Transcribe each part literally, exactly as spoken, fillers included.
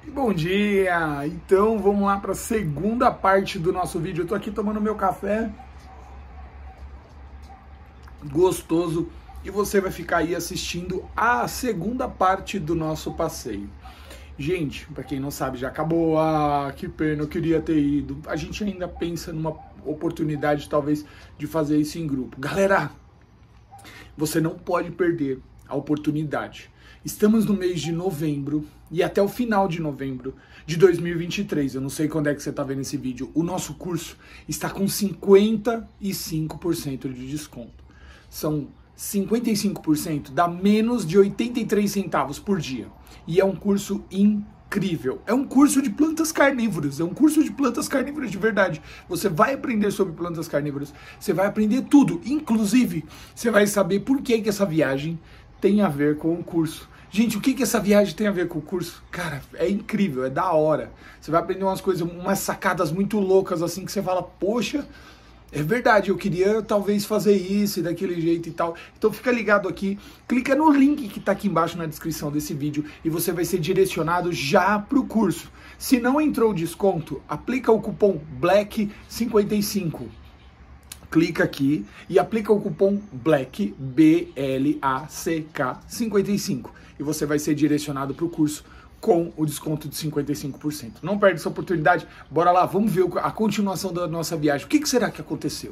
Bom dia! Então vamos lá para a segunda parte do nosso vídeo. Eu tô aqui tomando meu café gostoso e você vai ficar aí assistindo a segunda parte do nosso passeio. Gente, para quem não sabe, já acabou. Ah, que pena, eu queria ter ido. A gente ainda pensa numa oportunidade talvez de fazer isso em grupo. Galera, você não pode perder a oportunidade. Estamos no mês de novembro e até o final de novembro de dois mil e vinte e três, eu não sei quando é que você está vendo esse vídeo, o nosso curso está com cinquenta e cinco por cento de desconto. São cinquenta e cinco por cento, dá menos de oitenta e três centavos por dia. E é um curso incrível. É um curso de plantas carnívoras, é um curso de plantas carnívoras de verdade. Você vai aprender sobre plantas carnívoras, você vai aprender tudo, inclusive você vai saber por que que essa viagem tem a ver com o curso. Gente, o que que essa viagem tem a ver com o curso? Cara, é incrível, é da hora. Você vai aprender umas coisas, umas sacadas muito loucas assim que você fala, poxa, é verdade, eu queria talvez fazer isso e daquele jeito e tal. Então fica ligado aqui, clica no link que tá aqui embaixo na descrição desse vídeo e você vai ser direcionado já pro curso. Se não entrou o desconto, aplica o cupom Black cinquenta e cinco. Clica aqui e aplica o cupom BLACK, B L A C K cinquenta e cinco. E você vai ser direcionado para o curso com o desconto de cinquenta e cinco por cento. Não perde essa oportunidade. Bora lá, vamos ver a continuação da nossa viagem. O que que será que aconteceu?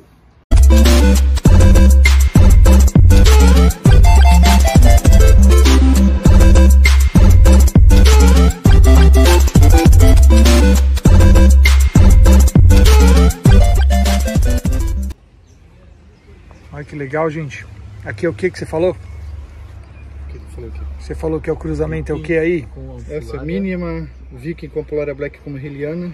Olha que legal, gente. Aqui é o que que você falou? Que que falou aqui? Você falou que é o cruzamento, é o que aí? Essa é mínima, Viking com Polaria Black como Hilliana.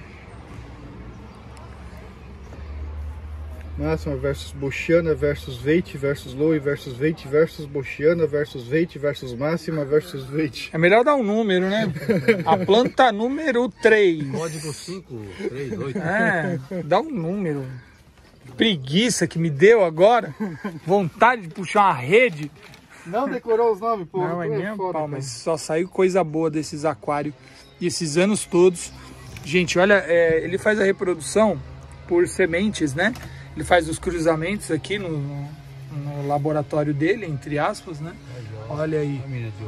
Máxima versus Bochiana versus Veit versus Lowe versus Veit versus Bochiana versus Veit versus Máxima versus Veit. É melhor dar um número, né? A planta número três. Código cinco três oito. É, dá um número. Preguiça que me deu agora. Vontade de puxar uma rede. Não decorou os nomes, pô. Não, é mesmo, foda, pau, cara. mas só saiu coisa boa desses aquários e esses anos todos. Gente, olha, é, ele faz a reprodução por sementes, né? Ele faz os cruzamentos aqui no, no laboratório dele, entre aspas, né? Olha aí.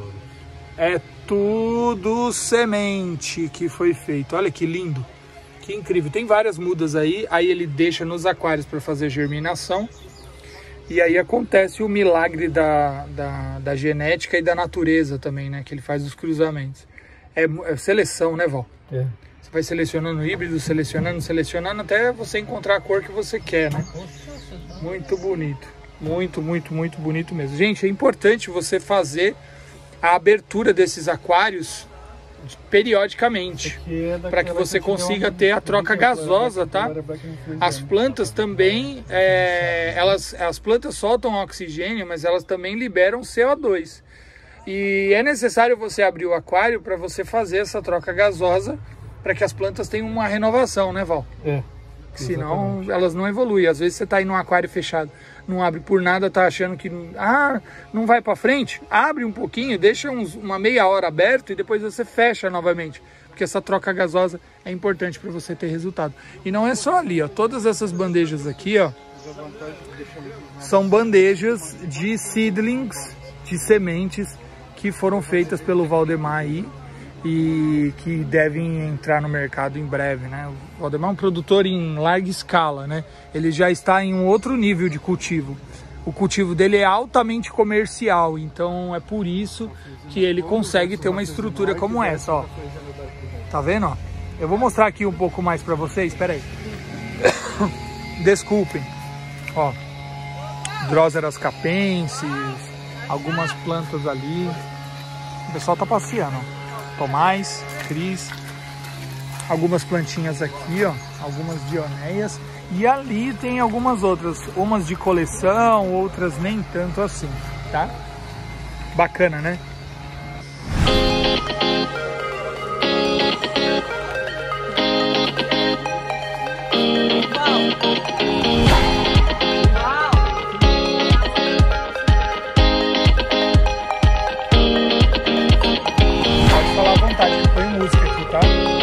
É tudo semente que foi feito. Olha que lindo. Que incrível. Tem várias mudas aí. Aí ele deixa nos aquários para fazer germinação. E aí acontece o milagre da, da, da genética e da natureza também, né? Que ele faz os cruzamentos. É, é seleção, né, Val? É. Você vai selecionando híbrido, selecionando, selecionando, até você encontrar a cor que você quer, né? Muito bonito. Muito, muito, muito bonito mesmo. Gente, é importante você fazer a abertura desses aquários periodicamente, para que você consiga ter a troca gasosa, tá? As plantas também, é, elas, as plantas soltam oxigênio, mas elas também liberam C O dois. E é necessário você abrir o aquário para você fazer essa troca gasosa, para que as plantas tenham uma renovação, né, Val? É. Senão exatamente, elas não evoluem. Às vezes você tá aí num aquário fechado, não abre por nada, tá achando que ah, não vai para frente. Abre um pouquinho, deixa uns, uma meia hora aberto e depois você fecha novamente. Porque essa troca gasosa é importante para você ter resultado. E não é só ali, ó. Todas essas bandejas aqui, ó, são bandejas de seedlings, de sementes que foram feitas pelo Valdemar aí e que devem entrar no mercado em breve, né? O Valdemar é um produtor em larga escala, né? Ele já está em um outro nível de cultivo. O cultivo dele é altamente comercial, então é por isso que ele consegue ter uma estrutura como essa, ó. Tá vendo, ó? Eu vou mostrar aqui um pouco mais para vocês, espera aí. Desculpem. Ó, Drosera capensis, algumas plantas ali. O pessoal tá passeando, ó. Tomás, Cris, algumas plantinhas aqui, ó, algumas dioneias, e ali tem algumas outras, umas de coleção, outras nem tanto assim, tá? Bacana, né? Pode falar à vontade, põe música aqui. tá?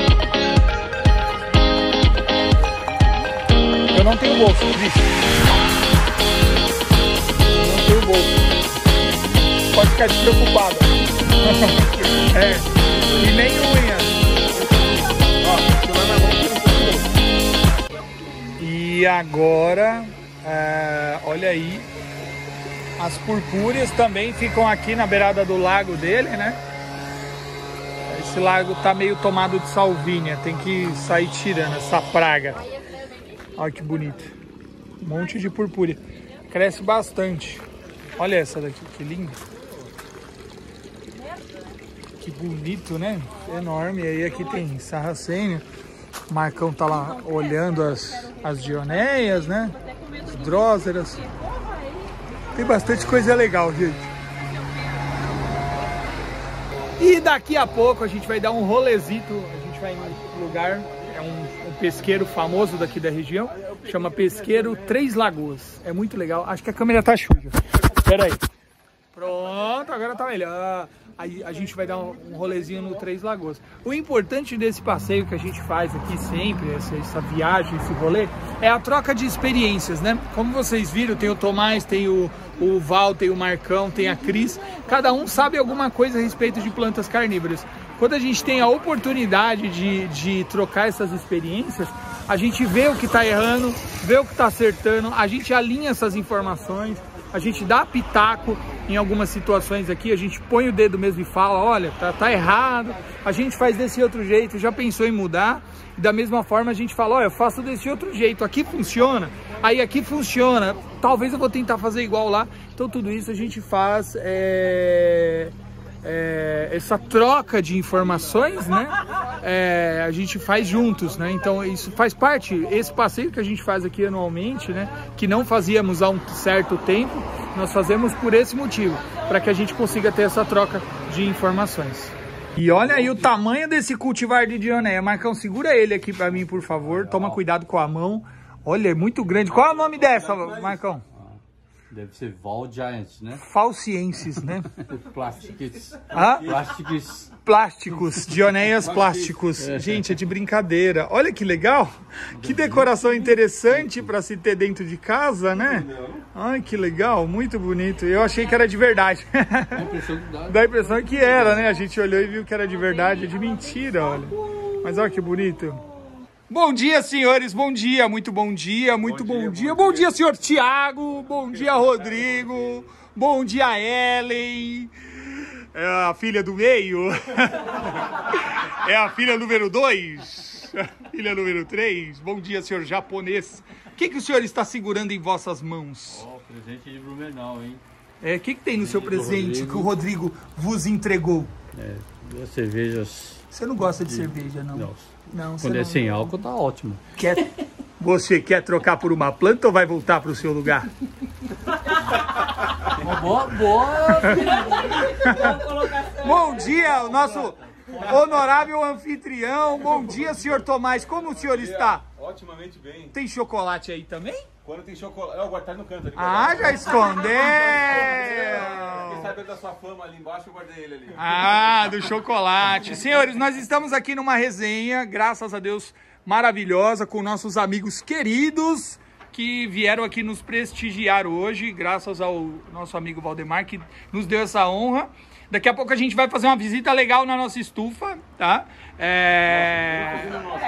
Eu não tenho bolsa, triste. Não tenho bolsa. Pode ficar despreocupado. É. E nem unha. Ó, celular na mão. E agora, é, olha aí. As purpúreas também ficam aqui na beirada do lago dele, né? Esse lago tá meio tomado de salvínia. Tem que sair tirando essa praga. Olha que bonito. Um monte de purpúrea. Cresce bastante. Olha essa daqui, que linda. Que bonito, né? Enorme. E aí aqui tem sarracênio. O Marcão tá lá olhando as, as dioneias, né? As dróseras. Tem bastante coisa legal, gente. E daqui a pouco a gente vai dar um rolezito. A gente vai em um lugar, é um, um pesqueiro famoso daqui da região. Chama Pesqueiro Três Lagoas. É muito legal. Acho que a câmera tá suja. Espera aí. Pronto, agora tá melhor. Aí a gente vai dar um, um rolezinho no Três Lagoas. O importante desse passeio que a gente faz aqui sempre, essa, essa viagem, esse rolê, é a troca de experiências, né? Como vocês viram, tem o Tomás, tem o, o Val, tem o Marcão, tem a Cris. Cada um sabe alguma coisa a respeito de plantas carnívoras. Quando a gente tem a oportunidade de, de trocar essas experiências, a gente vê o que tá errando, vê o que tá acertando, a gente alinha essas informações, a gente dá pitaco em algumas situações aqui, a gente põe o dedo mesmo e fala, olha, tá, tá errado, a gente faz desse outro jeito, já pensou em mudar? E da mesma forma a gente fala, olha, eu faço desse outro jeito, aqui funciona, aí aqui funciona, talvez eu vou tentar fazer igual lá. Então tudo isso a gente faz, é... É, essa troca de informações, né? É, a gente faz juntos, né? Então isso faz parte, esse passeio que a gente faz aqui anualmente, né? Que não fazíamos há um certo tempo, nós fazemos por esse motivo, para que a gente consiga ter essa troca de informações. E olha aí o tamanho desse cultivar de dionéia. Marcão, segura ele aqui para mim, por favor. Toma cuidado com a mão. Olha, é muito grande. Qual é o nome dessa, Marcão? Deve ser Val Giant, né? Falciensis, né? Plásticos. Hã? Plásticos. Plásticos, dioneias plásticos. Gente, é de brincadeira. Olha que legal. Que decoração interessante para se ter dentro de casa, né? Ai, que legal. Muito bonito. Eu achei que era de verdade. Dá a impressão que era, né? A gente olhou e viu que era de verdade. É de mentira, olha. Mas olha que bonito. Bom dia, senhores, bom dia, muito bom dia, muito bom, bom dia. dia. Bom, bom dia, dia, senhor Tiago, bom dia, Rodrigo, bom dia, Ellen, é a filha do meio, é a filha número dois, filha número três, bom dia, senhor japonês. O que, que o senhor está segurando em vossas mãos? Ó, oh, presente de Blumenau, hein? É, o que, que tem no seu presente que o Rodrigo vos entregou? É, duas cervejas. Você não gosta de, de... cerveja, não? Não. Não, Quando é não... sem álcool, tá ótimo. Quer... Você quer trocar por uma planta ou vai voltar para o seu lugar? Boa, boa. Bom dia, o nosso honorável anfitrião. Bom dia, senhor Tomás. Como o senhor está? Otimamente bem. Tem chocolate aí também? Quando tem chocolate... É, o guardar no canto ali. Ah, já escondeu! Quem sabe da sua fama ali embaixo, eu guardei ele ali. Ah, do chocolate. Senhores, nós estamos aqui numa resenha, graças a Deus, maravilhosa, com nossos amigos queridos que vieram aqui nos prestigiar hoje, graças ao nosso amigo Valdemar, que nos deu essa honra. Daqui a pouco a gente vai fazer uma visita legal na nossa estufa, tá? É...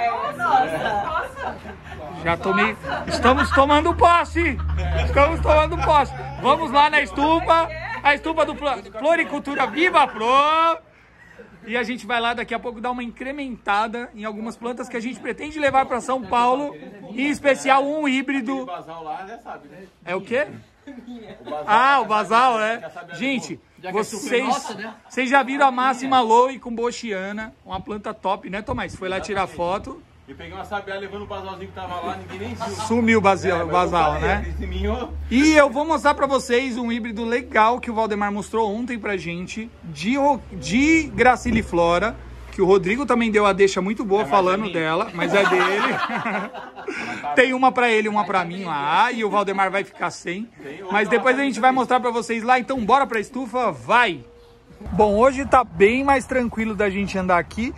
Já tomei... Estamos tomando posse! Estamos tomando posse! Vamos lá na estufa, a estufa do Floricultura Viva Pro. E a gente vai lá daqui a pouco dar uma incrementada em algumas plantas que a gente pretende levar para São Paulo, em especial um híbrido. É o quê? Ah, o basal, né? Gente, vocês, vocês já viram a Máxima Lowe com Bochiana, uma planta top, né, Tomás? Foi lá tirar foto. Eu peguei uma sabiá levando o basalzinho que tava lá, ninguém nem viu. Sumiu o basal, é, basal né? E eu vou mostrar pra vocês um híbrido legal que o Valdemar mostrou ontem pra gente, de, de Graciliflora, que o Rodrigo também deu a deixa muito boa é falando dela, mas é dele. Tem uma pra ele, uma pra mim lá, e o Valdemar vai ficar sem. Mas depois a gente vai mostrar pra vocês lá, então bora pra estufa, vai! Bom, hoje tá bem mais tranquilo da gente andar aqui.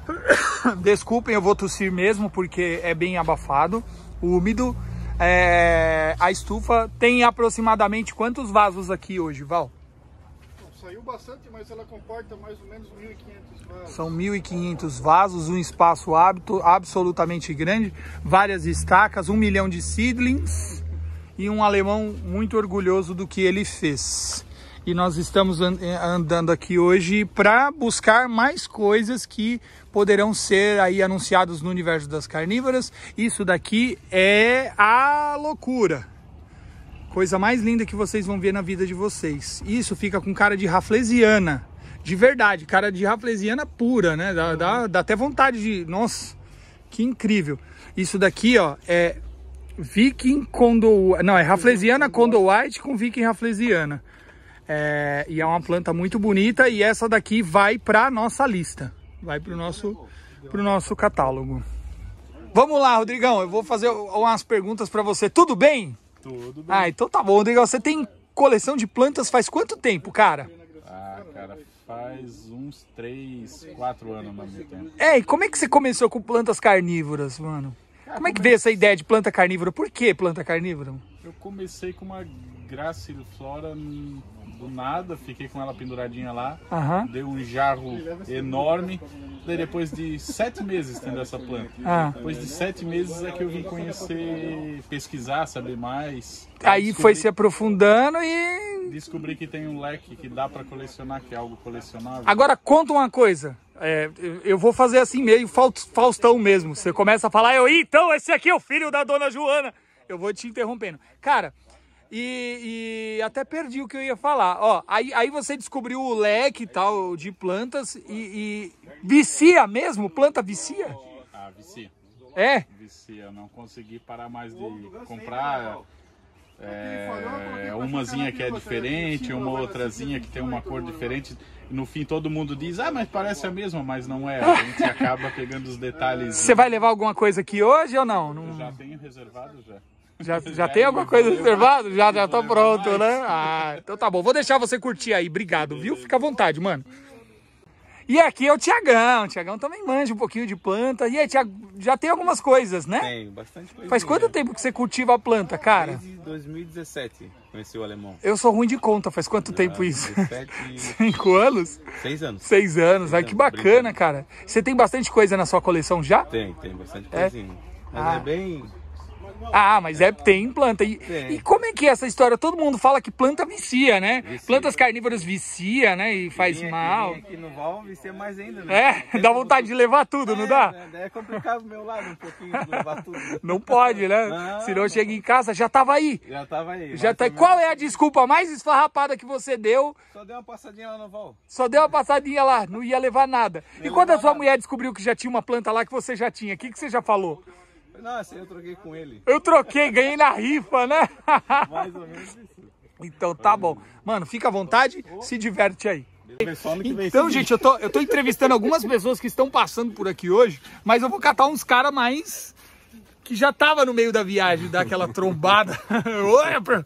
Desculpem, eu vou tossir mesmo, porque é bem abafado, úmido. É, a estufa tem aproximadamente quantos vasos aqui hoje, Val? Saiu bastante, mas ela comporta mais ou menos mil e quinhentos vasos. São mil e quinhentos vasos, um espaço hábito, absolutamente grande, várias estacas, um milhão de seedlings e um alemão muito orgulhoso do que ele fez. E nós estamos andando aqui hoje para buscar mais coisas que poderão ser aí anunciados no universo das carnívoras. Isso daqui é a loucura. Coisa mais linda que vocês vão ver na vida de vocês. Isso fica com cara de Rafflesiana. De verdade, cara de Rafflesiana pura, né? Dá, dá, dá até vontade de... Nossa, que incrível. Isso daqui, ó, é Viking Condo... Não, é Rafflesiana Condo White com Viking Rafflesiana. É, e é uma planta muito bonita e essa daqui vai para nossa lista, vai para o nosso, pro nosso catálogo. Vamos lá, Rodrigão, eu vou fazer umas perguntas para você. Tudo bem? Tudo bem. Ah, então tá bom, Rodrigão. Você tem coleção de plantas faz quanto tempo, cara? Ah, cara, faz uns três, quatro anos no meu tempo. É, e como é que você começou com plantas carnívoras, mano? Como é que veio essa ideia de planta carnívora? Por que planta carnívora? Eu comecei com uma Graciliflora do nada, fiquei com ela penduradinha lá, Aham. dei um jarro enorme, daí depois de sete meses tendo essa planta. Ah. Depois de sete meses é que eu vim conhecer, pesquisar, saber mais. Aí Descobri- foi se aprofundando e... Descobri que tem um leque que dá pra colecionar, que é algo colecionável. Agora conta uma coisa, é, eu- eu vou fazer assim meio Faust- Faustão mesmo. Você começa a falar, eu, então esse aqui é o filho da dona Joana. Eu vou te interrompendo. Cara, e, e até perdi o que eu ia falar. Ó, aí, aí você descobriu o leque e tal de plantas e, e vicia mesmo? Planta vicia? Ah, vicia. É? Vicia, eu não consegui parar mais de comprar. É, umazinha que é diferente, uma outrazinha que tem uma cor diferente. No fim todo mundo diz, ah, mas parece a mesma, mas não é. A gente acaba pegando os detalhes. Você vai levar alguma coisa aqui hoje ou não? Não- Eu já tenho reservado já. Já, já tem alguma coisa reservada? Já, já tô pronto, né? Ah, então tá bom. Vou deixar você curtir aí. Obrigado, viu? Fica à vontade, mano. E aqui é o Tiagão. O Tiagão também manja um pouquinho de planta. E aí, Tiago, já tem algumas coisas, né? Tem, bastante coisa. Faz quanto tempo que você cultiva a planta, cara? Desde dois mil e dezessete, conheci o alemão. Eu sou ruim de conta. Faz quanto tempo isso? dezessete, Cinco anos? seis anos. Seis anos. Ai, que bacana, cara. Você tem bastante coisa na sua coleção já? Tem, tem bastante É? coisinha. Mas Ah. é bem... Ah, mas é, tem planta. E, Tem. e como é que é essa história? Todo mundo fala que planta vicia, né? Vicia. Plantas carnívoras vicia, né? E faz Vim aqui- mal. vim aqui no Val, vicia mais ainda, né? É, dá vontade de levar tudo, não dá? É, né? É complicado do meu lado um pouquinho de levar tudo. Não pode, né? Não, Senão chega em casa, já tava aí. Já tava aí. Já mas tá... também Qual é a desculpa mais esfarrapada que você deu? Só deu uma passadinha lá no Val. Só deu uma passadinha lá, não ia levar nada. E Não ia quando a levar sua nada. mulher descobriu que já tinha uma planta lá que você já tinha, o que, que você já falou? Nossa, eu troquei com ele. Eu troquei, ganhei na rifa, né? Mais ou menos isso. Então tá bom. Mano, fica à vontade, se diverte aí. Só ano que vem Então, sim. gente, eu tô, eu tô entrevistando algumas pessoas que estão passando por aqui hoje, mas eu vou catar uns caras mais que já tava no meio da viagem, daquela trombada. Oi, pra-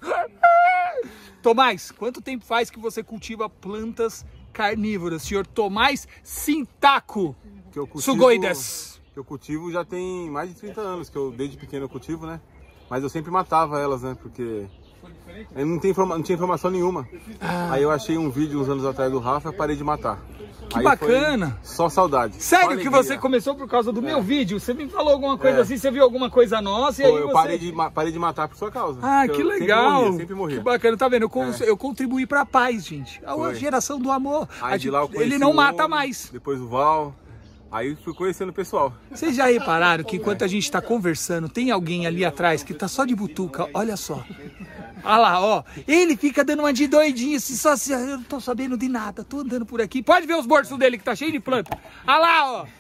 Tomás, quanto tempo faz que você cultiva plantas carnívoras, senhor Tomás Sintaco Que eu cultivo, Sugoides? que eu cultivo já tem mais de trinta anos, que eu desde pequeno eu cultivo, né? Mas eu sempre matava elas, né? Porque eu não, tem informa- não tinha informação nenhuma. Aí eu achei um vídeo uns anos atrás do Rafa e parei de matar. Que Aí bacana! foi só saudade. Sério só que alegria. você começou por causa do meu vídeo? Você me falou alguma coisa É. assim, você viu alguma coisa nossa e Pô, aí eu você... parei, de, ma- parei de matar por sua causa. Ah, porque que eu sempre legal! morria, sempre morria. Que bacana, tá vendo? Eu, con- É. eu contribuí pra paz, gente. A Foi. geração do amor. Aí A de gente- lá eu conheci Ele não o mata homem, mais. Depois o Val. Aí fui conhecendo o pessoal. Vocês já repararam que enquanto a gente tá conversando, tem alguém ali atrás que tá só de butuca? Olha só. Olha lá, ó. Ele fica dando uma de doidinho, assim, só assim, eu não tô sabendo de nada, tô andando por aqui. Pode ver os bolsos dele que tá cheio de planta. Olha lá, ó.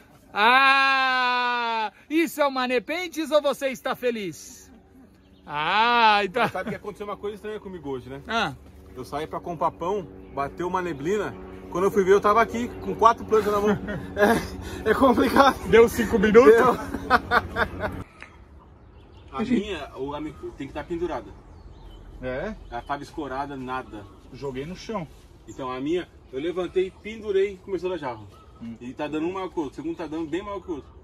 Ah, isso é uma Nepentes ou você está feliz? Ah, então... Sabe que aconteceu uma coisa estranha comigo hoje, né? Ah, Eu saí pra comprar pão, bateu uma neblina. Quando eu fui ver, eu tava aqui com quatro plantas na mão. É, é complicado. deu cinco minutos? Deu. A minha, o amigo, tem que estar pendurada. É, Ela tava escorada, nada. joguei no chão. Então a minha, eu levantei, pendurei e começou a dar jarro. E tá dando um maior que o outro, o segundo tá dando bem maior que o outro.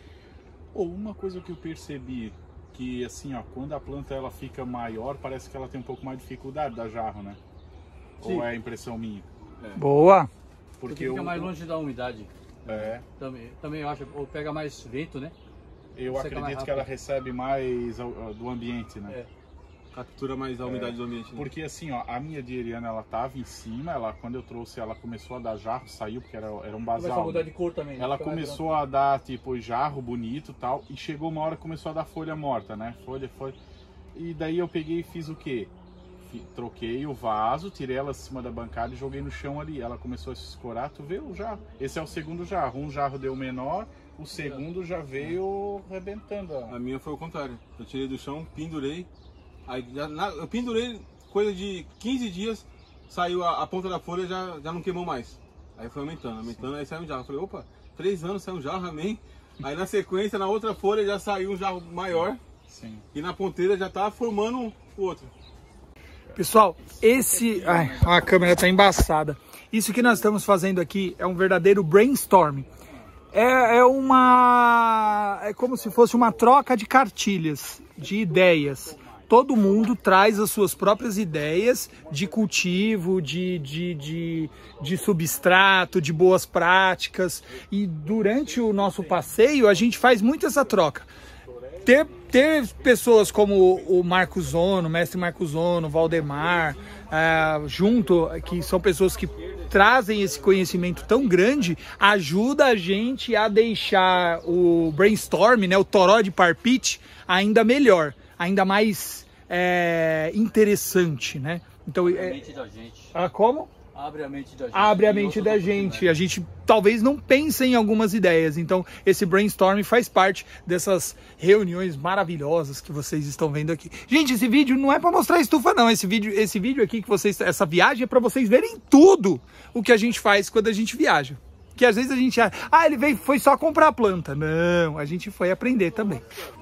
Ou uma coisa que eu percebi, que assim, ó, quando a planta ela fica maior, parece que ela tem um pouco mais de dificuldade da jarro, né? Sim. Ou é impressão minha? Boa. Porque fica eu, mais longe da umidade. É. Também, também eu acho, ou pega mais vento, né? Eu Seca mais acredito que ela rápido. recebe mais uh, do ambiente, né? É. Captura mais a umidade do ambiente. Né? Porque assim, ó, a minha dieriana, ela tava em cima, ela, quando eu trouxe, ela começou a dar jarro, saiu, porque era, era um Começa a basal. mudar né? de cor também. Ela fica mais começou a dar, tipo, jarro bonito e tal, e chegou uma hora que começou a dar folha morta, né? Folha, folha. E daí eu peguei e fiz o quê? Fi- Troquei o vaso, tirei ela de cima da bancada e joguei no chão ali. Ela começou a se escorar, tu vê o jarro. Esse é o segundo jarro. Um jarro deu menor, o segundo já veio arrebentando. A minha foi o contrário. Eu tirei do chão, pendurei. Aí já, na, eu pendurei, coisa de quinze dias, saiu a, a ponta da folha, já, já não queimou mais. Aí foi aumentando, aumentando, aí saiu um jarro. Eu falei, opa, três anos saiu um jarro, amém. Aí na sequência, na outra folha já saiu um jarro maior. Sim. E na ponteira já tá formando o outro. Pessoal, esse... Ai, a câmera tá embaçada. Isso que nós estamos fazendo aqui é um verdadeiro brainstorm. É, é uma... É como se fosse uma troca de cartilhas, de ideias. Todo mundo traz as suas próprias ideias de cultivo, de, de, de, de substrato, de boas práticas. E durante o nosso passeio a gente faz muito essa troca. Ter, ter pessoas como o Marcos Zono, o mestre Marcos Zono, o Valdemar, uh, junto, que são pessoas que trazem esse conhecimento tão grande, ajuda a gente a deixar o brainstorm, né, o toró de parpite, ainda melhor, ainda mais é, interessante, né? Então, Abre a é, mente da gente. ah, como? Abre a mente da gente. Abre a E mente outras da gente. oportunidades. A gente talvez não pense em algumas ideias. Então, esse brainstorm faz parte dessas reuniões maravilhosas que vocês estão vendo aqui. Gente, esse vídeo não é para mostrar estufa, não. Esse vídeo, esse vídeo aqui que vocês, essa viagem é para vocês verem tudo o que a gente faz quando a gente viaja. Que às vezes a gente acha, ah, ele veio, foi só comprar a planta. Não, a gente foi aprender também.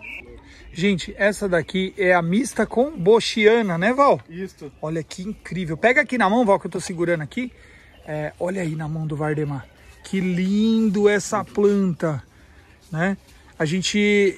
Gente, essa daqui é a mista com bochiana, né, Val? Isso. Olha que incrível. Pega aqui na mão, Val, que eu tô segurando aqui. É, olha aí na mão do Valdemar. Que lindo essa planta, né? A gente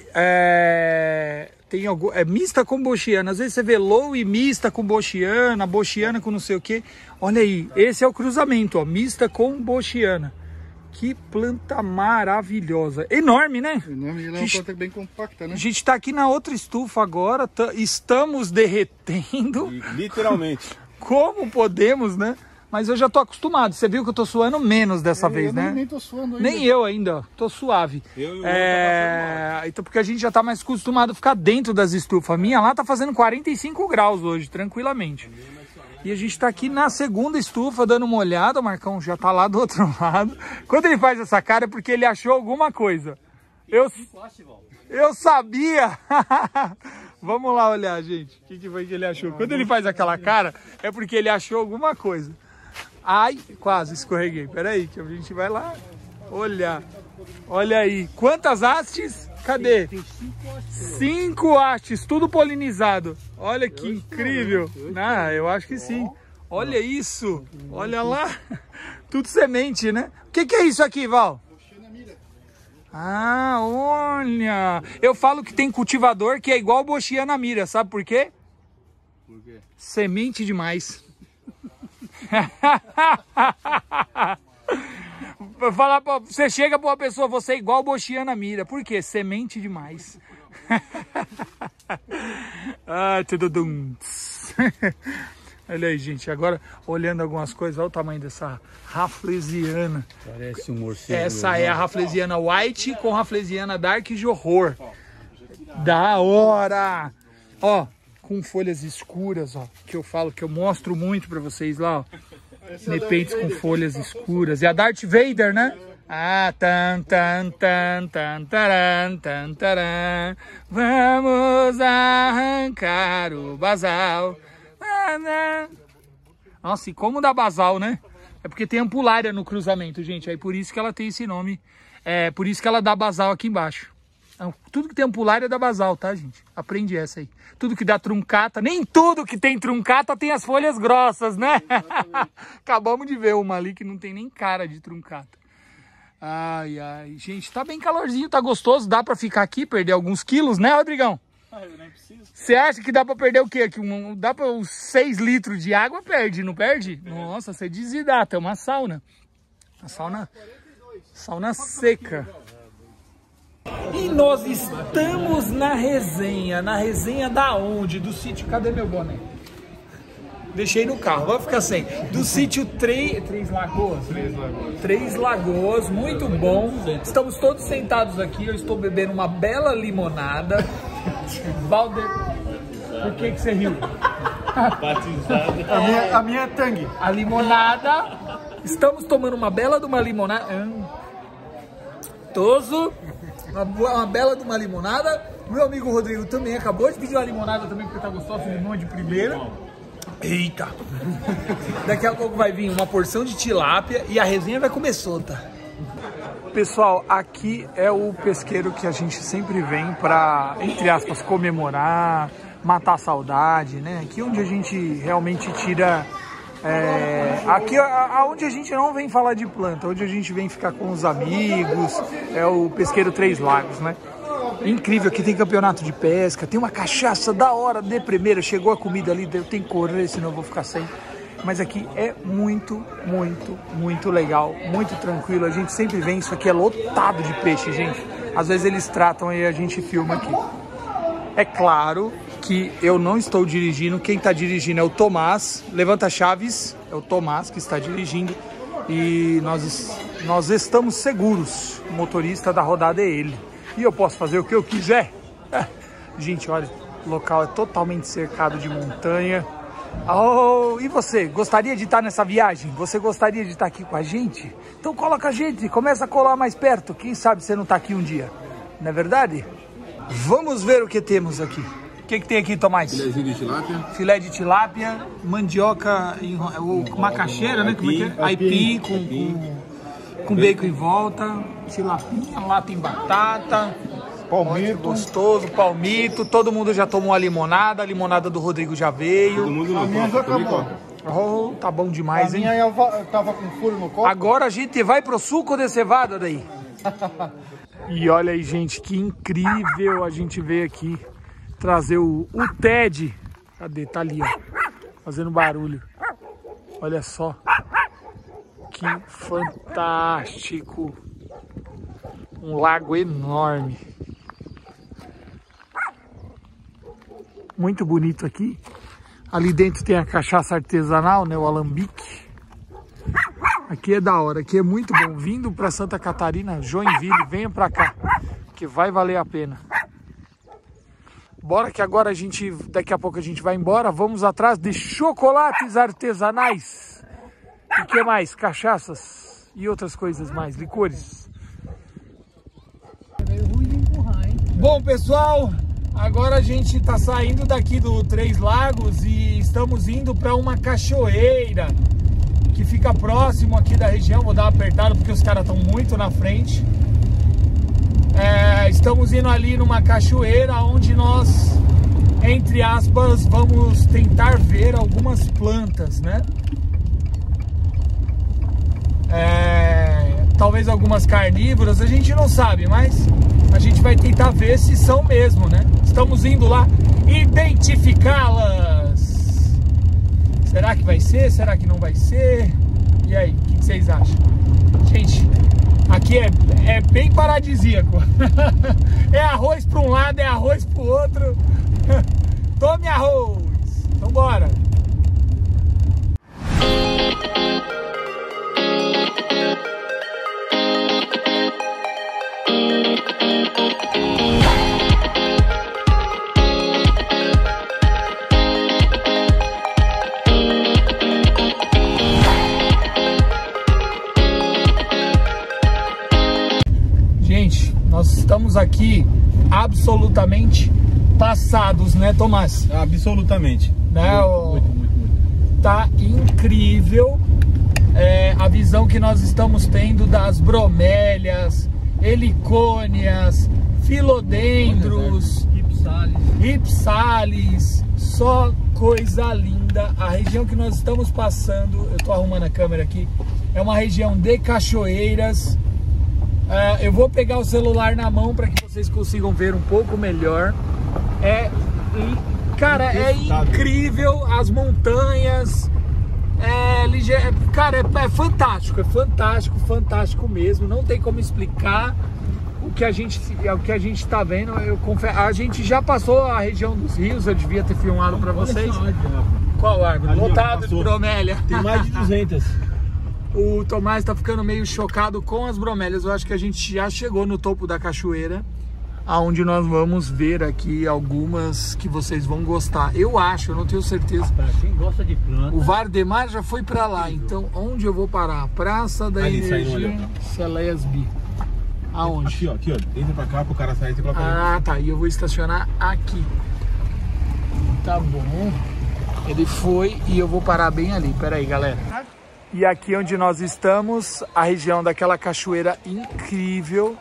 é, tem algum, é mista com bochiana. Às vezes você vê low e mista com bochiana, bochiana com não sei o que. Olha aí, esse é o cruzamento, ó, mista com bochiana. Que planta maravilhosa. Enorme, né? Enorme, ela é uma planta bem compacta, né? A gente tá aqui na outra estufa agora, tá, estamos derretendo. Literalmente. Como podemos, né? Mas eu já tô acostumado. Você viu que eu tô suando menos dessa eu, vez, eu né? Nem, nem tô suando ainda. Nem eu ainda, ó. Tô suave. Eu e o é... Então, porque a gente já tá mais acostumado a ficar dentro das estufas. A minha lá tá fazendo quarenta e cinco graus hoje, tranquilamente. E a gente tá aqui na segunda estufa dando uma olhada. O Marcão já tá lá do outro lado. Quando ele faz essa cara é porque ele achou alguma coisa. Eu, eu sabia! Vamos lá olhar, gente. O que, que foi que ele achou? Quando ele faz aquela cara, é porque ele achou alguma coisa. Ai, quase escorreguei. Peraí, que a gente vai lá olhar. Olha aí. Quantas hastes? Cadê? Cinco hastes, tudo polinizado. Olha que incrível. Ah, eu acho que sim. Olha isso. Olha lá. Tudo semente, né? O que, que é isso aqui, Val? Ah, olha. Eu falo que tem cultivador que é igual bochiana mira, sabe por quê? Por quê? Semente demais. Falar pra, você chega pra uma pessoa, você é igual bochiana mira. Por quê? Semente demais. Ah, tudo dum. Olha aí, gente. Agora, olhando algumas coisas, olha o tamanho dessa Rafflesiana. Parece um morcego. Essa é a Rafflesiana White com Rafflesiana Dark de horror. Da hora! Ó, com folhas escuras, ó. Que eu falo, que eu mostro muito pra vocês lá, ó. Nepentes com folhas escuras. E a Darth Vader, né? Ah, tan, tan, tan, tan, taran, tan, taran. Vamos arrancar o basal. Nossa, e como dá basal, né? É porque tem ampulária no cruzamento, gente. É por isso que ela tem esse nome. É por isso que ela dá basal aqui embaixo. Tudo que tem ampulária dá basal, tá, gente? Aprende essa aí. Tudo que dá truncata, nem tudo que tem truncata tem as folhas grossas, né? Acabamos de ver uma ali que não tem nem cara de truncata. Ai, ai. Gente, tá bem calorzinho, tá gostoso. Dá pra ficar aqui, perder alguns quilos, né, Rodrigão? Ah, eu nem preciso. Você acha que dá pra perder o quê? Que um, dá pra uns seis litros de água, perde, não perde? Nossa, você desidrata, é uma sauna. Uma sauna, sauna seca. E nós estamos na resenha. Na resenha da onde? Do sítio... Cadê meu boné? Deixei no carro, vai ficar sem. Do sítio Três... Três Lagoas? Três Lagoas. Três Lagoas, muito bom. Estamos todos sentados aqui. Eu estou bebendo uma bela limonada. Valder... Por que que você riu? Batizada. A minha, a minha é tangue. A limonada. Estamos tomando uma bela de uma limonada. Hum. Toso. Uma, uma bela de uma limonada. Meu amigo Rodrigo também acabou de pedir uma limonada também, porque tá gostoso, limão de primeira. Eita! Daqui a pouco vai vir uma porção de tilápia e a resenha vai comer solta. Pessoal, aqui é o pesqueiro que a gente sempre vem para, entre aspas, comemorar, matar a saudade, né? Aqui onde a gente realmente tira... É, aqui aonde a gente não vem falar de planta, onde a gente vem ficar com os amigos, é o pesqueiro Três Lagos, né? Incrível, aqui tem campeonato de pesca, tem uma cachaça da hora de primeira, chegou a comida ali, eu tenho que correr, senão eu vou ficar sem. Mas aqui é muito, muito, muito legal, muito tranquilo, a gente sempre vem, isso aqui é lotado de peixe, gente. Às vezes eles tratam e a gente filma aqui. É claro que eu não estou dirigindo, quem está dirigindo é o Tomás, levanta chaves, é o Tomás que está dirigindo e nós, nós estamos seguros, o motorista da rodada é ele. E eu posso fazer o que eu quiser. É. Gente, olha, o local é totalmente cercado de montanha. Oh, e você, gostaria de estar nessa viagem? Você gostaria de estar aqui com a gente? Então coloca a gente, começa a colar mais perto, quem sabe você não está aqui um dia, não é verdade? Vamos ver o que temos aqui. O que, que tem aqui, Tomás? Filézinho de tilápia. Filé de tilápia, mandioca, ou macaxeira, né? Como é que é? Aipim, com, com, com bacon em volta, tilapinha, lá tem batata, palmito, gostoso, palmito. Todo mundo já tomou a limonada, a limonada do Rodrigo já veio. Todo mundo não A minha já acabou. Oh, tá bom demais, A hein? minha eu va- eu tava com furo no copo. Agora a gente vai pro suco de cevada daí. E olha aí, gente, que incrível a gente veio aqui trazer o, o Ted. Cadê? Tá ali, ó. Fazendo barulho. Olha só. Que fantástico. Um lago enorme. Muito bonito aqui. Ali dentro tem a cachaça artesanal, né? O alambique. Aqui é da hora, aqui é muito bom. Vindo para Santa Catarina, Joinville, venha para cá, que vai valer a pena. Bora que agora a gente, daqui a pouco a gente vai embora. Vamos atrás de chocolates artesanais. E o que mais? Cachaças e outras coisas mais, licores. Bom, pessoal, agora a gente tá saindo daqui do Três Lagos e estamos indo para uma cachoeira que fica próximo aqui da região. Vou dar uma apertada porque os caras estão muito na frente. É, estamos indo ali numa cachoeira onde nós, entre aspas, vamos tentar ver algumas plantas, né? É, talvez algumas carnívoras, a gente não sabe, mas a gente vai tentar ver se são mesmo, né? Estamos indo lá identificá-las. Será que vai ser? Será que não vai ser? E aí, o que, que vocês acham? Gente, aqui é, é bem paradisíaco. É arroz para um lado, é arroz para o outro. Tome arroz. Então bora. Nós estamos aqui absolutamente passados, né, Tomás? Absolutamente. Né, o... muito, muito, muito. Tá incrível é, a visão que nós estamos tendo das bromélias, helicônias, filodendros, ipsalis. ipsalis, só coisa linda. A região que nós estamos passando, eu tô arrumando a câmera aqui, é uma região de cachoeiras. É, eu vou pegar o celular na mão para que vocês consigam ver um pouco melhor. É, cara, é incrível as montanhas. É, ligeiro, cara, é, é fantástico, é fantástico, fantástico mesmo. Não tem como explicar o que a gente, o que a gente tá vendo. Eu confesso, a gente já passou a região dos rios. Eu devia ter filmado para vocês. Qual árvore? Lotado de bromélia. Tem mais de duzentas. O Tomás tá ficando meio chocado com as bromélias. Eu acho que a gente já chegou no topo da cachoeira, aonde nós vamos ver aqui algumas que vocês vão gostar. Eu acho, eu não tenho certeza. Pra quem gosta de planta. O Vardemar já foi pra lá, então onde eu vou parar? Praça da Ali, Energia Celesbe. Aonde? Aqui, ó, aqui, ó. Entra pra cá pro cara sair e colocar. Ah, tá. E eu vou estacionar aqui. Tá bom. Ele foi e eu vou parar bem ali. Pera aí, galera. E aqui onde nós estamos, a região daquela cachoeira incrível.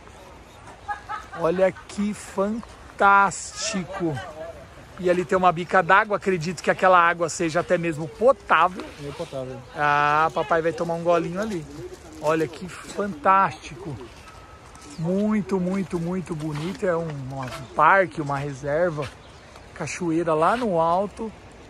Olha que fantástico. E ali tem uma bica d'água. Acredito que aquela água seja até mesmo potável. É potável. Ah, papai vai tomar um golinho ali. Olha que fantástico. Muito, muito, muito bonito. É um, um parque, uma reserva. Cachoeira lá no alto.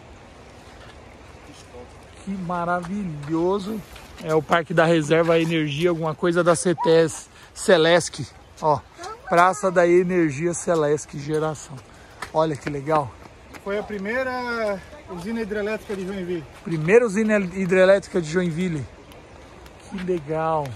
Que maravilhoso. É o Parque da Reserva Energia, alguma coisa da C T E S Celesc. Ó, Praça da Energia Celesc Geração. Olha que legal. Foi a primeira usina hidrelétrica de Joinville. Primeira usina hidrelétrica de Joinville. Que legal.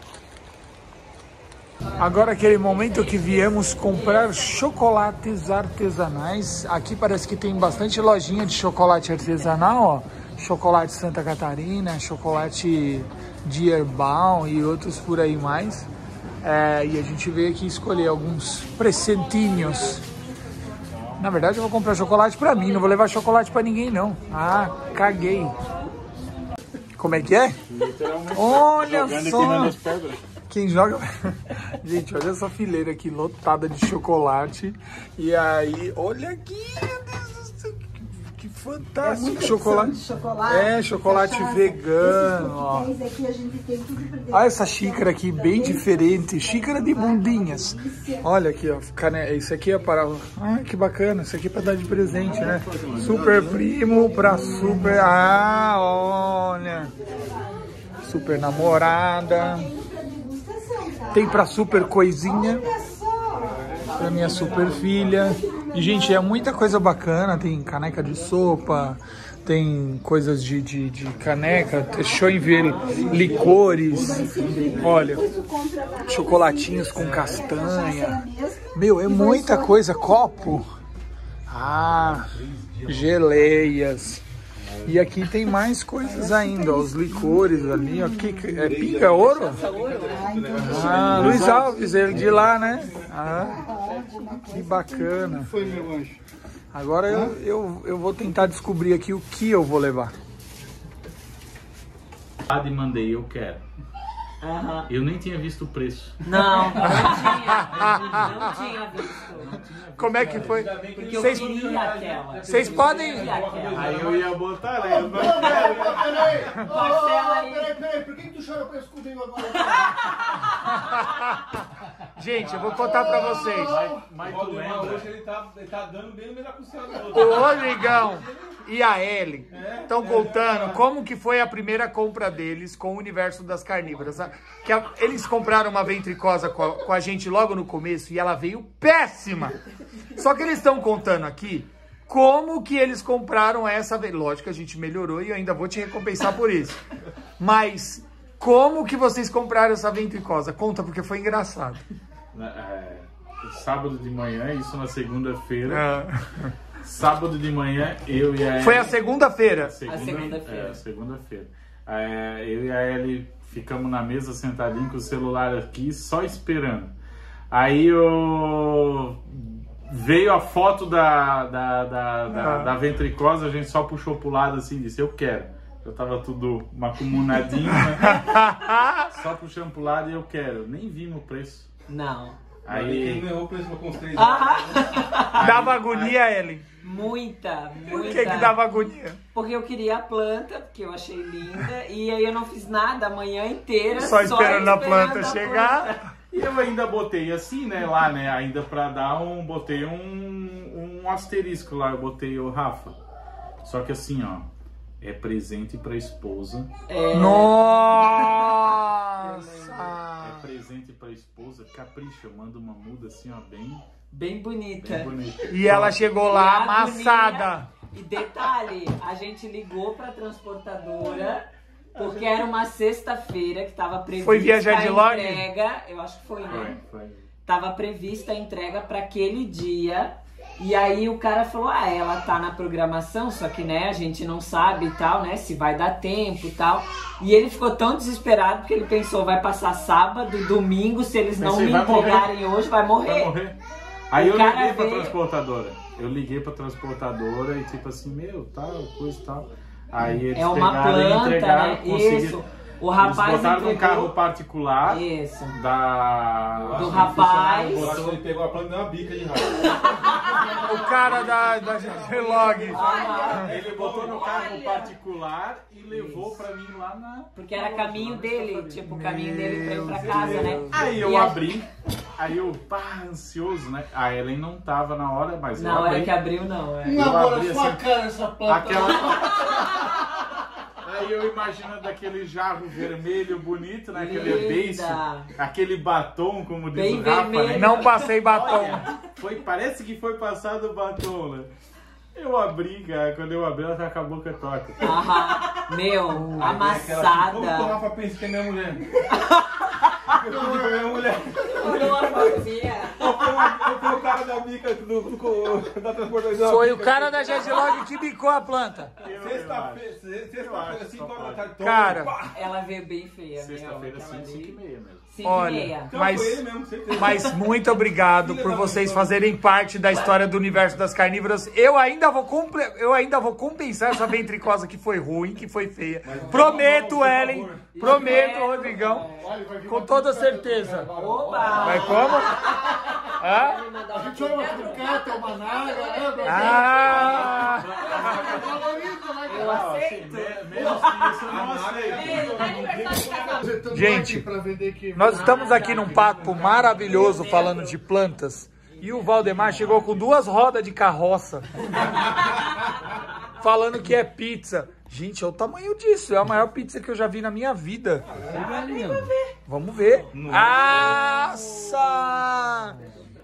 Agora aquele momento que viemos comprar chocolates artesanais. Aqui parece que tem bastante lojinha de chocolate artesanal, ó. Chocolate Santa Catarina, chocolate Dierbau e outros por aí mais. É, e a gente veio aqui escolher alguns presentinhos. Na verdade eu vou comprar chocolate pra mim, não vou levar chocolate pra ninguém não. Ah, caguei. Como é que é? Olha só! Quem joga... Gente, olha essa fileira aqui lotada de chocolate. E aí, olha aqui, meu Deus do céu. Que fantástico. É chocolate. chocolate. É, chocolate cachaça, vegano. Ó. Aqui a gente tem tudo. Olha essa xícara aqui, bem diferente. Xícara de bundinhas. Olha aqui, ó. Cane... Isso aqui é para... Ah, que bacana. Isso aqui é para dar de presente, né? Super primo para super... Ah, olha. Super namorada. Tem para super coisinha. Pra minha super filha. E, gente, é muita coisa bacana. Tem caneca de sopa, tem coisas de, de, de caneca. Deixa eu ver licores. Olha, chocolatinhos com castanha. Meu, é muita coisa. Copo. Ah, geleias. E aqui tem mais coisas ainda, ó, os licores ali, ó. Que, é pinga ouro? Ah, Luiz Alves, ele de lá, né? Ah, que bacana. Agora eu, eu, eu vou tentar descobrir aqui o que eu vou levar. E mandei, eu quero. Uhum. Eu nem tinha visto o preço. Não, não tinha. Não tinha visto. Como é que foi? Porque eu queria aquela. Vocês podem... Aí eu ia botar, né? Eu não Peraí, Marcela aí. peraí, peraí, por que tu chora pra comigo agora? Gente, eu vou contar pra vocês. Mas tu lembra? Hoje ele tá, ele tá dando bem no meio da costela do O Rodrigão e a Ellen estão contando como que foi a primeira compra deles com o universo das carnívoras. Que a, eles compraram uma ventricosa com a, com a gente logo no começo e ela veio péssima. Só que eles estão contando aqui como que eles compraram essa... Lógico que a gente melhorou e eu ainda vou te recompensar por isso. Mas como que vocês compraram essa ventricosa? Conta, porque foi engraçado. É, sábado de manhã, isso na segunda-feira. É. Sábado de manhã, eu e a Ellie... Foi a segunda-feira. Segunda, A segunda-feira. É, segunda-feira. É, eu e a Ellie ficamos na mesa sentadinho com o celular aqui, só esperando. Aí eu... veio a foto da, da, da, da, Ah. da ventricosa, a gente só puxou pro lado assim e disse, eu quero. Eu tava tudo macumunadinho, né? Só puxando pro lado e eu quero. Nem vimos o preço. Não. Aí... Quem ganhou o preço com os três. Ah, Dava agonia, Ellen? muita, muita. Por que que dava agonia? Porque eu queria a planta, porque eu achei linda, e aí eu não fiz nada a manhã inteira. Só esperando a planta a chegar. planta. E eu ainda botei assim, né, lá, né, ainda pra dar um, botei um, um asterisco lá, eu botei o Rafa. Só que assim, ó, é presente pra esposa. É... Nossa! É presente pra esposa, capricha, eu mando uma muda assim, ó, bem... Bem bonita. Bem bonita. E ela chegou lá E amassada. E detalhe, a gente ligou pra transportadora, porque era uma sexta-feira que tava prevista Foi via Jadlog? a entrega, eu acho que foi, né? Foi, foi. Tava prevista a entrega pra aquele dia, e aí o cara falou, ah, ela tá na programação, só que, né, a gente não sabe e tal, né, se vai dar tempo e tal. E ele ficou tão desesperado, porque ele pensou, vai passar sábado, domingo, se eles não Pensei, me vai entregarem morrer. hoje, vai morrer. Vai morrer. Aí O eu cara liguei pra veio- transportadora. Eu liguei pra transportadora e tipo assim, meu, tal, coisa e tal. Aí eles É uma pegaram e planta, entregaram, né? conseguiram. Isso. O rapaz Eles botaram num entregou- carro particular Isso. da... Do rapaz. Eu acho que ele pegou a planta e deu uma bica de raiva. O cara da, da Jadlog. Ele botou no carro particular e levou pra mim lá na... Porque era caminho dele, tipo, o caminho dele pra ir pra casa, né? Aí eu E a- abri, aí eu, pá, ansioso, né? A Ellen não tava na hora, mas Na eu hora abri. que abriu, não, é. Eu abri assim, cara essa planta. aquela... Aí eu imagino daquele jarro vermelho bonito, né? Aquele Linda. beiço, aquele batom, como diz Bem o Rafa, vermelho. né? Não passei batom. Olha, foi, parece que foi passado o batom, né? Eu abri, cara, quando eu abri ela tá com a boca torta. Aham. Meu, Como que o amassada. Rafa pensa que é minha mulher? Eu pedi pra minha mulher. Olhou a mãozinha. Eu fui o cara da bica do, do, da transportadora. Foi o cara da Jadlog que bicou a planta. Eu, Sexta-feira, eu sexta-feira, acho, cinco horas da só tarde. Cara, Ela veio bem feia, meu. Sexta-feira, aquela cinco, cinco e ali. meia mesmo. Cinco e Olha, meia. Então, mas- foi ele mesmo, certeza. mas muito obrigado por vocês fazerem parte da história do universo das carnívoras. Eu ainda vou, comple... eu ainda vou compensar essa ventricosa que foi ruim, que foi feia. Prometo, Ellen. Prometo, Rodrigão. Com toda certeza. Oba! Vai como? Hã? A gente chama uma trucata, uma naga, né? Ah! Eu aceito. Menos que isso eu não aceito. Gente, nós estamos aqui num papo maravilhoso falando de plantas. E o Valdemar chegou com duas rodas de carroça. Falando que é pizza. Gente, é o tamanho disso. É a maior pizza que eu já vi na minha vida. Vamos ver. Nossa!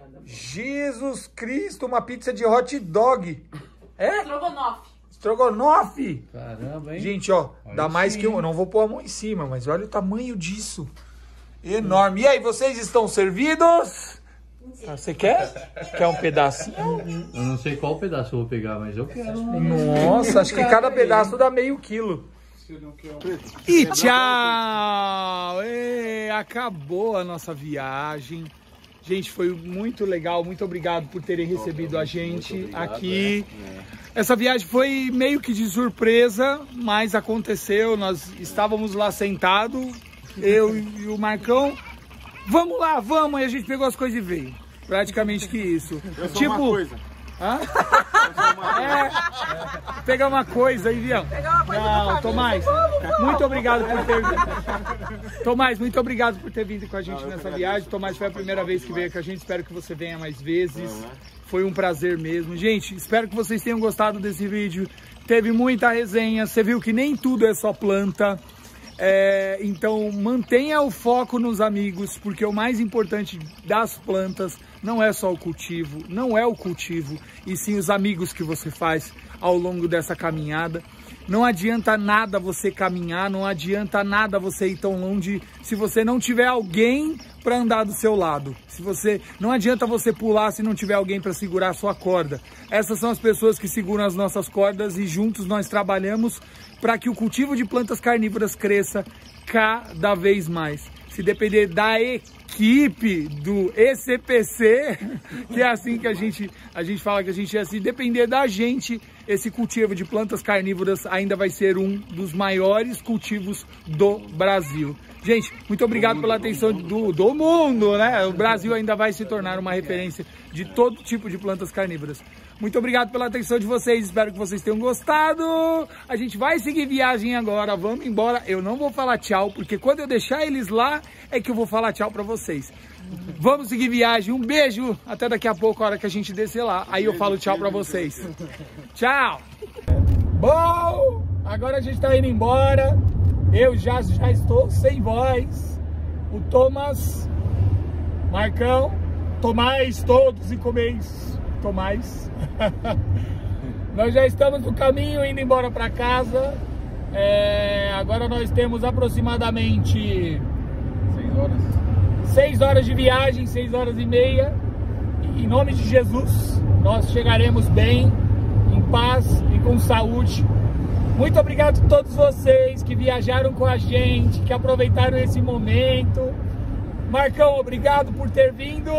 Jesus Cristo, uma pizza de hot dog. É? Estrogonofe. Estrogonofe. Caramba, hein? Gente, ó, dá mais que um. Eu não vou pôr a mão em cima, mas olha o tamanho disso. Enorme. E aí, vocês estão servidos? Ah, você quer? Quer um pedacinho? Eu não sei qual pedaço eu vou pegar, mas eu quero. Nossa, acho que cada pedaço dá meio quilo. E tchau! Ê, acabou a nossa viagem. Gente, foi muito legal. Muito obrigado por terem recebido a gente aqui. Essa viagem foi meio que de surpresa, mas aconteceu. Nós estávamos lá sentados, eu e o Marcão. Vamos lá, vamos! E a gente pegou as coisas e veio. Praticamente que isso. Eu sou tipo, uma coisa. hã? É, pegar uma coisa aí, Vião. Não, Tomás, muito obrigado por ter Tomás, muito obrigado por ter vindo com a gente nessa viagem. Tomás, foi a primeira vez que veio com a gente, espero que você venha mais vezes. Foi um prazer mesmo. Gente, espero que vocês tenham gostado desse vídeo. Teve muita resenha, você viu que nem tudo é só planta. É, então mantenha o foco nos amigos, porque o mais importante das plantas não é só o cultivo, não é o cultivo, e sim os amigos que você faz ao longo dessa caminhada. Não adianta nada você caminhar, não adianta nada você ir tão longe se você não tiver alguém para andar do seu lado. Se você não adianta você pular se não tiver alguém para segurar a sua corda. Essas são as pessoas que seguram as nossas cordas e juntos nós trabalhamos para que o cultivo de plantas carnívoras cresça cada vez mais. Se depender da equipe do E C P C, que é assim que a gente, a gente fala que a gente é, se depender da gente, esse cultivo de plantas carnívoras ainda vai ser um dos maiores cultivos do Brasil. Gente, muito obrigado pela atenção do, do mundo, né? O Brasil ainda vai se tornar uma referência de todo tipo de plantas carnívoras. Muito obrigado pela atenção de vocês, espero que vocês tenham gostado. A gente vai seguir viagem agora, vamos embora. Eu não vou falar tchau, porque quando eu deixar eles lá, é que eu vou falar tchau pra vocês. vocês. Vamos seguir viagem. Um beijo. Até daqui a pouco, a hora que a gente descer lá. Aí eu falo tchau pra vocês. Tchau. Bom, agora a gente tá indo embora. Eu já, já estou sem voz. O Thomas, Marcão, Tomás, todos e comeis. Tomás. Nós já estamos no caminho, indo embora pra casa. É, agora nós temos aproximadamente Seis horas. seis horas de viagem, seis horas e meia. Em nome de Jesus, nós chegaremos bem, em paz e com saúde. Muito obrigado a todos vocês que viajaram com a gente, que aproveitaram esse momento. Marcão, obrigado por ter vindo.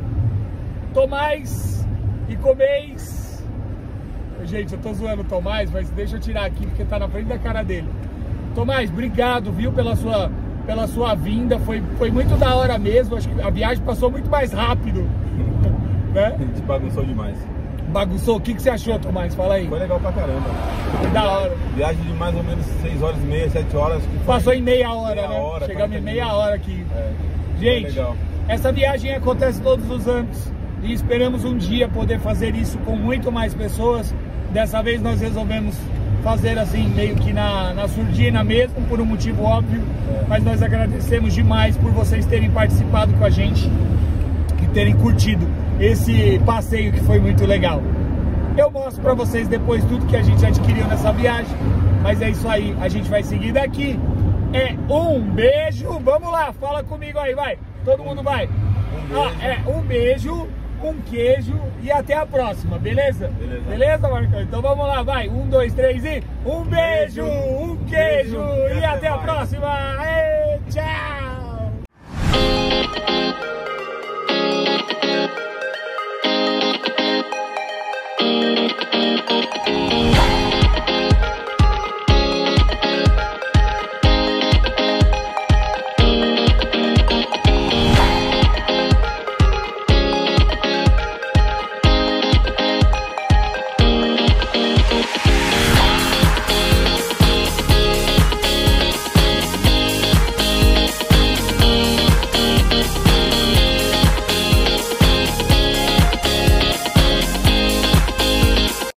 Tomás e comeis. Gente, eu tô zoando o Tomás, mas deixa eu tirar aqui porque tá na frente da cara dele. Tomás, obrigado, viu, pela sua, pela sua vinda. Foi, foi muito da hora mesmo. Acho que a viagem passou muito mais rápido. Né? A gente bagunçou demais. Bagunçou. O que, que você achou, Tomás? Fala aí. Foi legal pra caramba. Foi da hora. Viagem de mais ou menos seis horas e meia, sete horas. Que foi... Passou em meia hora, meia né? hora, Chegamos em meia hora aqui. É, Gente, legal. Essa viagem acontece todos os anos. E esperamos um dia poder fazer isso com muito mais pessoas. Dessa vez nós resolvemos fazer assim, meio que na, na surdina mesmo, por um motivo óbvio. É. Mas nós agradecemos demais por vocês terem participado com a gente e terem curtido esse passeio que foi muito legal. Eu mostro pra vocês depois tudo que a gente adquiriu nessa viagem. Mas é isso aí, a gente vai seguir daqui. É um beijo, vamos lá, fala comigo aí, vai. Todo mundo vai. Um beijo. Ah, é um beijo, um queijo e até a próxima, beleza? Beleza, beleza, Marcão? Então vamos lá, vai. Um, dois, três e... Um beijo, um queijo e até a próxima. Aê, tchau!